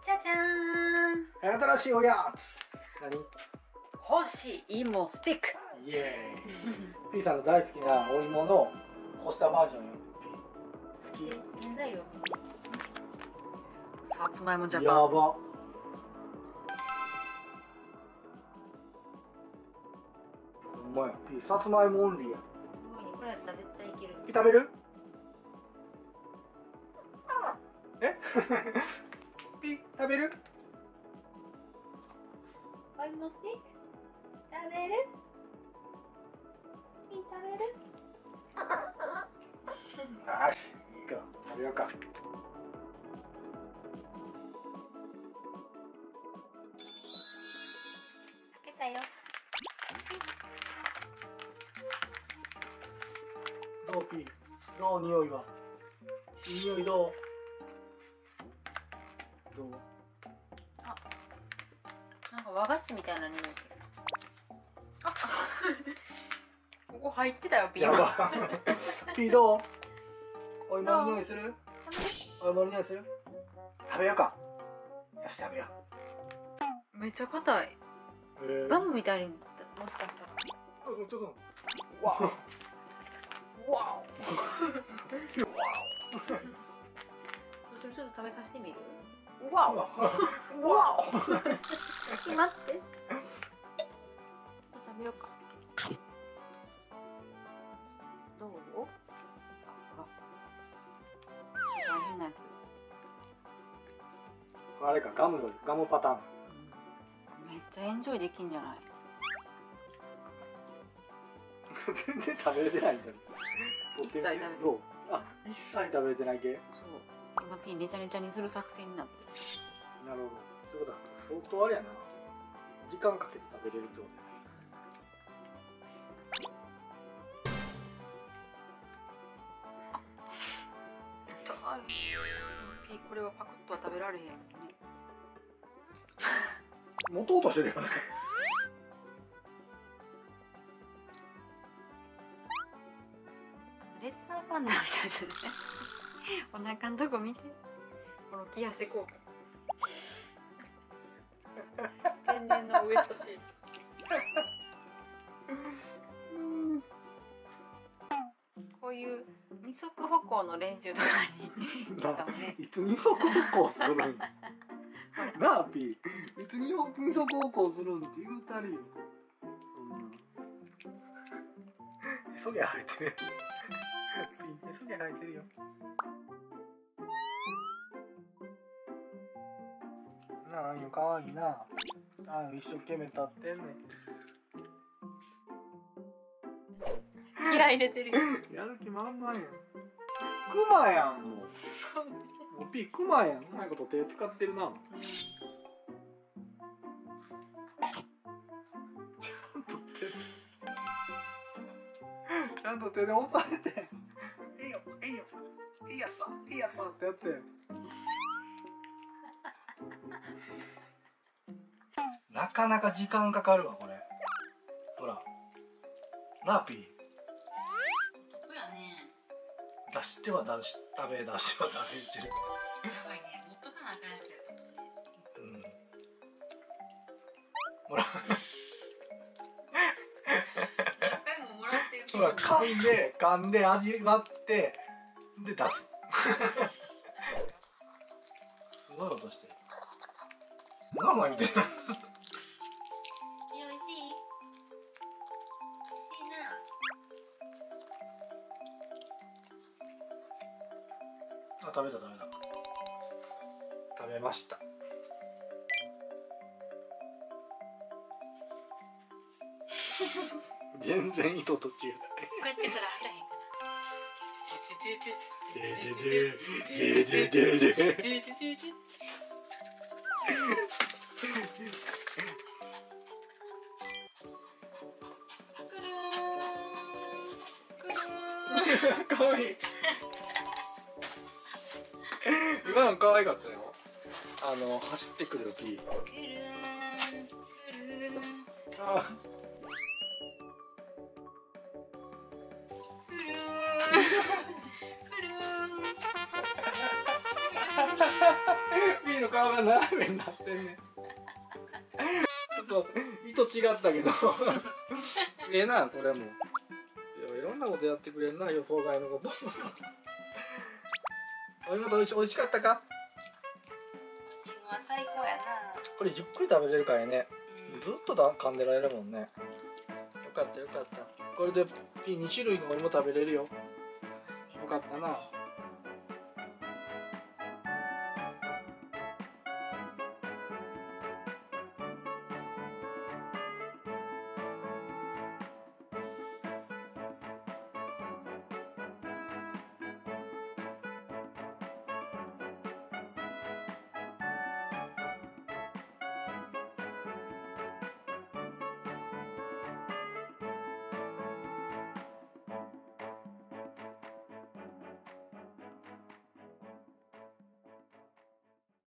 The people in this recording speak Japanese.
じゃじゃーん。 新しいおやつ。何？ 干し芋スティック。 イエーイ。P さんの大好きなお芋の干したバージョンよ。好き。 原材料。さつまいもジャやパン。 ば。ほんまや。P さつまいもオンリーや。 すごいね。これやったら絶対いける。 P 食べる？え？P 食べる？ お芋スティック。食べる？食べる？ よし、いいか。食べようか。 開けたよ。 どう P？ どう匂いは？いい匂いどう？どう？ なんか和菓子みたいな匂いする。あここ入ってたよ、ピーやマン。 ば。P どう？お芋の匂いする？お芋の匂いする？食べようか。よし、食べよめっちゃ硬い。 う。 ガムみたいにもしかしたら。 ちょっと。わお。わちょっと食べさせてみる。わお。 お。わ待って。ちょっと食べようか。どう？あ、ほら。大変なやつ。 お。あれか、ガムパターン。 めっちゃエンジョイできんじゃない？ 全然食べれてないじゃん。 一切食べてない。 どう？あ、一切食べれてない系。 そう。今ピーめちゃめちゃにする作戦になってる。 なるほど。ということは相当あれやな。時間かけて食べれるってこと痛い。ピーこれはパクッとは食べられへんよね。 持とうとしてるよね。 レッサーパンダみたいですね。お腹のとこ見て。この気汗効果。天然のウエストシール。こういう二足歩行の練習とかに使うね。 いつ二足歩行するんなあ、ピー。いつ二足歩行するんって言うたりよ。そんな。へそ毛生えてる。ピー、へそ毛生えてるよ。なあ、いいよ、かわいいな。ああ、一生懸命立ってんねん。 気合い入れてるよ。 やる気満々やん。クマやん、もう。もうピー、クマやん。うまいこと手使ってるな。ちゃんと手で押さえて。いいよ、いいよ。いいやつだ、いいやつだってやって。なかなか時間かかるわ、これ。ほら。なあ、ピー。 そうやね。 出しては出し、食べ、出しは食べしてる。 やばいね。持っとかなあかんやつやと思って。 うん。ほら。 何回ももらってる気ほら、 分。 噛んで味わってで出す。すごい音してる。ママみたいな。 美味しい？美味しいな。 あ、食べた。食べました。全然糸と違う。 こうやってから入らへんかな。 かわいい。今の可愛かったよ。走ってくるピー。あ。 B の顔が斜めになってんねん。ちょっと意図違ったけどええなこれも。いろんなことやってくれんな、予想外のことお芋とおいしかったか。 最高やな。 これじっくり食べれるからね、ずっと噛んでられるもんね。よかったよかった。これで P2 種類のお芋食べれるよ。よかったな。